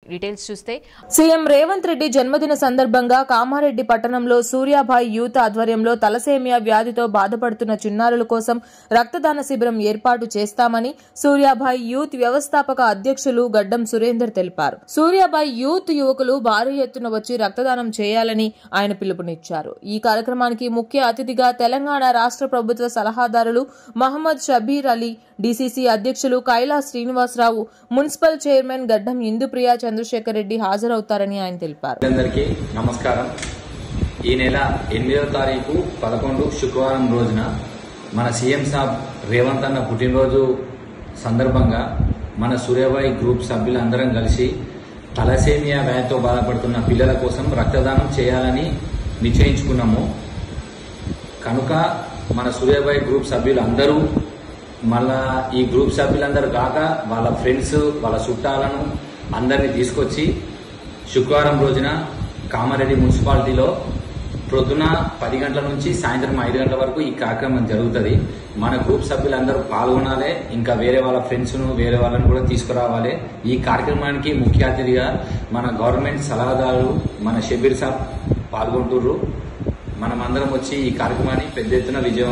Details చూస్తే CM Revanth Reddy జన్మదిన సందర్భంగా కామారెడ్డి పట్టణంలో సూర్యాభాయ్ యూత్ ఆధ్వర్యంలో తలసేమియా వ్యాధితో బాధపడుతున్న చిన్నారుల కోసం రక్తదాన శిబిరం ఏర్పాటు చేస్తామని సూర్యాభాయ్ యూత్ వ్యవస్థాపక అధ్యక్షులు గడ్డం సురేందర్ తెలిపారు. సూర్యాభాయ్ యూత్ యువకులు భారీ ఎత్తున వచ్చి రక్తదానం చేయాలని ఆయన పిలుపునిచ్చారు. ఈ కార్యక్రమానికి ముఖ్య అతిథిగా తెలంగాణ రాష్ట్ర ప్రభుత్వ సలహాదారులు మహమ్మద్ షబీర్ అలీ, డీసీసీ అధ్యక్షులు కైలాస్ శ్రీనివాసరావు, మున్సిపల్ చైర్మన్ గడ్డం ఇందుప్రియ చంద్రశేఖర్ రెడ్డి హాజరవుతారని ఆయన తెలిపారు. అందరికీ నమస్కారం. ఈ నెల 8వ తారీఖు 11 శుక్రవారం రోజున మన సీఎం సాబ్ రేవంత్ అన్న పుట్టినరోజు సందర్భంగా మన సూర్యాభాయ్ గ్రూప్ సభ్యులందరం కలిసి తలసేమియా వ్యాధితో బాధపడుతున్న పిల్లల కోసం రక్తదానం చేయాలని నిశ్చయించుకున్నాము. కనుక మన సూర్యాభాయ్ గ్రూప్ సభ్యులందరూ మళ్ళా ఈ గ్రూప్ సభ్యులందరూ కాక వాళ్ళ ఫ్రెండ్స్, వాళ్ళ చుట్టాలను అందరినీ తీసుకొచ్చి శుక్రవారం రోజున కామారెడ్డి మున్సిపాలిటీలో ప్రొద్దున 10 గంటల నుంచి సాయంత్రం 5 గంటల వరకు ఈ కార్యక్రమం జరుగుతుంది. మన గ్రూప్ సభ్యులందరూ పాల్గొనాలి. ఇంకా వేరే వాళ్ళ ఫ్రెండ్స్ను, వేరే వాళ్ళని కూడా తీసుకురావాలి. ఈ కార్యక్రమానికి ముఖ్య అతిథిగా మన గవర్నమెంట్ సలహాదారులు మన షబీర్ సాబ్ పాల్గొంటుర్రు. మనమందరం వచ్చి ఈ కార్యక్రమాన్ని పెద్ద ఎత్తున విజయం